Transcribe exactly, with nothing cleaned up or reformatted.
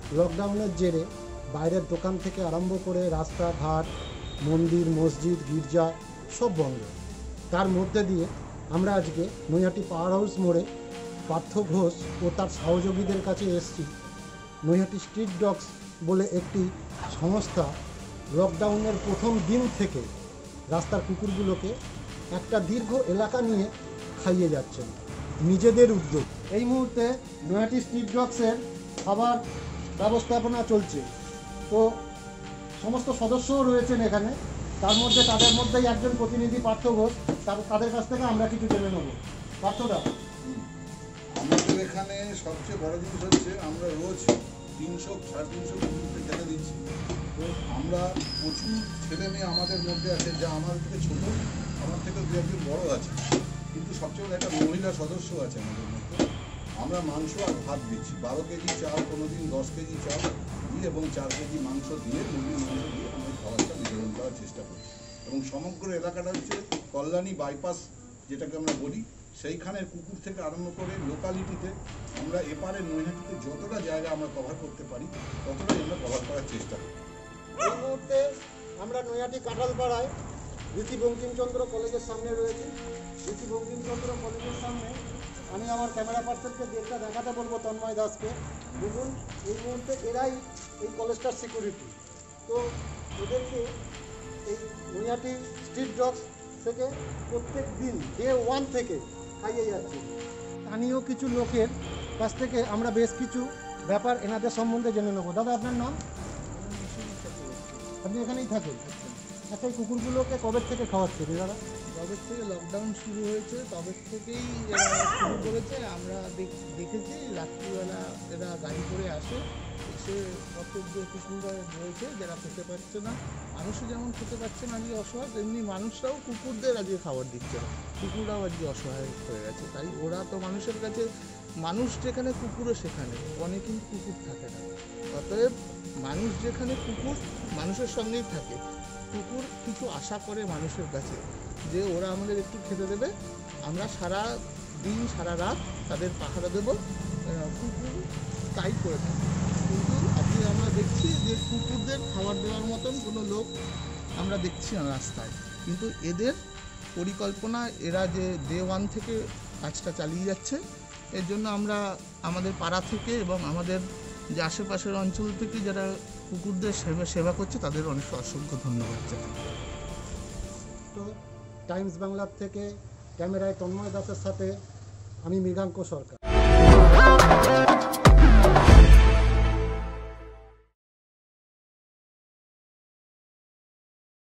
লকডাউনের জেরে বাইরের দোকান থেকে আরম্ভ করে রাস্তাঘাট, মন্দির, মসজিদ, গির্জা সব বন্ধ। তার মধ্যে দিয়ে আমরা আজকে নৈহাটি পাওয়ার হাউস মোড়ে পার্থ ঘোষ ও তার সহযোগীদের কাছে এসেছি। নৈহাটি স্ট্রিট ডগস বলে একটি সংস্থা লকডাউনের প্রথম দিন থেকে রাস্তার কুকুরগুলোকে একটা দীর্ঘ এলাকা নিয়ে খাইয়ে যাচ্ছেন নিজেদের উদ্যোগ। এই মুহূর্তে নৈহাটি স্ট্রিট ডগসের খাবার ব্যবস্থাপনা চলছে, তো সমস্ত সদস্যও রয়েছেন এখানে। তার মধ্যে তাদের মধ্যেই একজন প্রতিনিধি পার্থ ঘোষ, তাদের কাছ থেকে আমরা কিছু জেনে নেব। পার্থদা, আমাদের এখানে সবচেয়ে বড় জিনিস হচ্ছে আমরা রোজ তিনশো সাড়ে তিনশো কুকুরকে খেতে দিচ্ছি। তো আমরা প্রচুর ছেলে মেয়ে আমাদের মধ্যে আছে, যা আমার থেকে ছোটো, আমার থেকে দু একজন বড়ো আছে, কিন্তু সবচেয়ে বড় একটা মহিলা সদস্য আছে আমাদের মধ্যে। আমরা মাংস আর ভাত দিচ্ছি, বারো কেজি চাল, কোনো দিন দশ কেজি চাল দিই এবং চার কেজি মাংস দিয়ে, মুরগির মাংস দিয়ে আমরা খাবারটা বিতরণ করার চেষ্টা করি। এবং সমগ্র এলাকাটা হচ্ছে কল্যাণী বাইপাস যেটাকে আমরা বলি, সেইখানের কুকুর থেকে আরম্ভ করে লোকালিটিতে আমরা এপারে নৈহাটিতে যতটা জায়গা আমরা কভার করতে পারি ততটাই আমরা কভার করার চেষ্টা করি। এই মুহূর্তে আমরা নৈহাটি কাঁঠালপাড়ায় রীতি বঙ্কিমচন্দ্র কলেজের সামনে রয়েছি। রীতি বঙ্কিমচন্দ্র কলেজের সামনে আমি আমার ক্যামেরা পার্সনকে যেটা দেখাতে বলবো, তন্ময় দাসকে। দেখুন, এই মুহূর্তে এরাই এই কলেজটার সিকিউরিটি। তো এদেরকে এই নৈহাটি স্ট্রিট ডগস থেকে প্রত্যেক দিন ডে ওয়ান থেকে খাইয়ে যাচ্ছে। স্থানীয় কিছু লোকের কাছ থেকে আমরা বেশ কিছু ব্যাপার এনাদের সম্বন্ধে জেনে নেবো। দাদা, আপনার নাম? আপনি এখানেই থাকেন? আচ্ছা, এই কুকুরগুলোকে কবে থেকে খাওয়াচ্ছে দাদা? কবে থেকে লকডাউন শুরু হয়েছে তবে থেকেই এরা শুরু করেছে। আমরা দেখেছি রাত্রিবেলা এরা গাড়ি করে আসে, এসে কত যে কুকুররা রয়েছে যারা খেতে পারছে না, মানুষও যেমন খেতে পারছে না আজকে অসহায়, তেমনি মানুষরাও কুকুরদের আজকে খাবার দিচ্ছে না, কুকুররাও আজকে অসহায় হয়ে গেছে। তাই ওরা তো মানুষের কাছে, মানুষ যেখানে কুকুরও সেখানে, অনেকেই কুকুর থাকে না। অতএব মানুষ যেখানে কুকুর মানুষের সঙ্গেই থাকে, কুকুর কিছু আশা করে মানুষের কাছে যে ওরা আমাদের একটু খেতে দেবে, আমরা সারা দিন সারা রাত তাদের পাহারা দেবো, কুকুর তাই করে থাকি। কিন্তু আপনি আমরা দেখছি যে কুকুরদের খাবার দেওয়ার মতন কোনো লোক আমরা দেখছি না রাস্তায়। কিন্তু এদের পরিকল্পনা, এরা যে ডে ওয়ান থেকে কাজটা চালিয়ে যাচ্ছে, এর জন্য আমরা আমাদের পাড়া থেকে এবং আমাদের যে আশেপাশের অঞ্চল থেকে যারা কুকুরদের সেবা সেবা করছে তাদের অনেক অসংখ্য ধন্যবাদ জানাই। তো টাইমস বাংলার থেকে ক্যামেরায় তন্ময় দাসের সাথে আমি মৃগাঙ্ক সরকার।